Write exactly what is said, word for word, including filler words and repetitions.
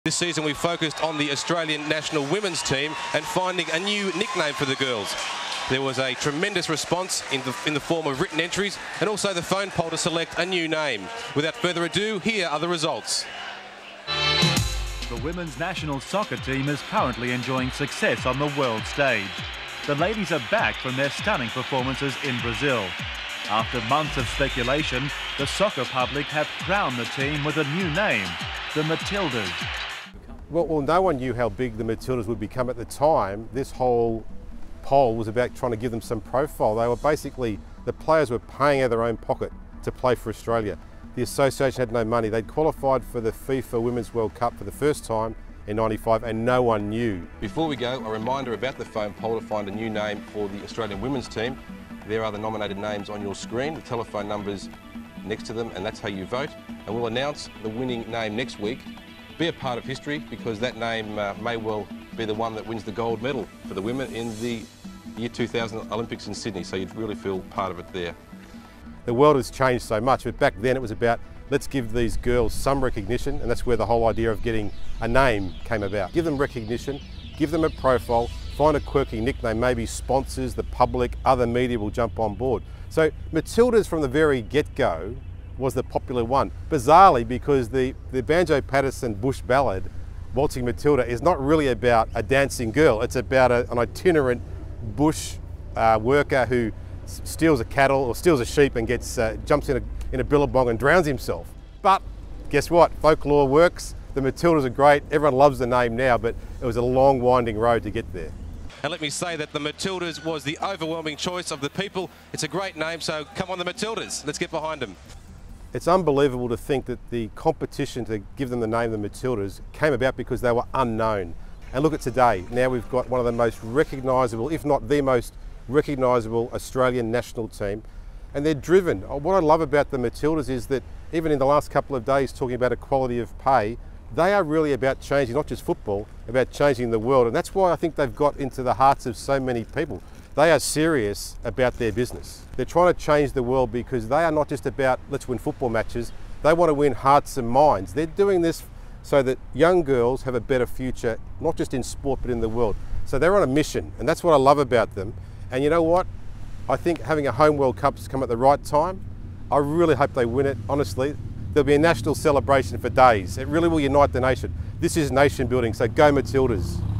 This season we focused on the Australian national women's team and finding a new nickname for the girls. There was a tremendous response in the, in the form of written entries and also the phone poll to select a new name. Without further ado, here are the results. The women's national soccer team is currently enjoying success on the world stage. The ladies are back from their stunning performances in Brazil. After months of speculation, the soccer public have crowned the team with a new name, the Matildas. Well, well, no one knew how big the Matildas would become at the time. This whole poll was about trying to give them some profile. They were basically, the players were paying out of their own pocket to play for Australia. The association had no money. They'd qualified for the FIFA Women's World Cup for the first time in ninety-five and no one knew. Before we go, a reminder about the phone poll to find a new name for the Australian women's team. There are the nominated names on your screen, the telephone numbers next to them, and that's how you vote. And we'll announce the winning name next week. Be a part of history, because that name uh, may well be the one that wins the gold medal for the women in the year two thousand Olympics in Sydney, so you'd really feel part of it there. The world has changed so much, but back then it was about, let's give these girls some recognition, and that's where the whole idea of getting a name came about. Give them recognition, give them a profile, find a quirky nickname, maybe sponsors, the public, other media will jump on board. So Matildas from the very get-go was the popular one. Bizarrely, because the, the Banjo-Patterson bush ballad, Waltzing Matilda, is not really about a dancing girl. It's about a, an itinerant bush uh, worker who steals a cattle or steals a sheep and gets uh, jumps in a, in a billabong and drowns himself. But guess what? Folklore works. The Matildas are great. Everyone loves the name now, but it was a long, winding road to get there. And let me say that the Matildas was the overwhelming choice of the people. It's a great name, so come on the Matildas. Let's get behind them. It's unbelievable to think that the competition to give them the name the Matildas came about because they were unknown. And look at today. Now we've got one of the most recognisable, if not the most recognisable Australian national team. And they're driven. What I love about the Matildas is that even in the last couple of days talking about equality of pay, they are really about changing not just football, about changing the world. And that's why I think they've got into the hearts of so many people. They are serious about their business. They're trying to change the world because they are not just about let's win football matches. They want to win hearts and minds. They're doing this so that young girls have a better future, not just in sport, but in the world. So they're on a mission, and that's what I love about them. And you know what? I think having a home World Cup's come at the right time. I really hope they win it, honestly. There'll be a national celebration for days. It really will unite the nation. This is nation building, so go Matildas.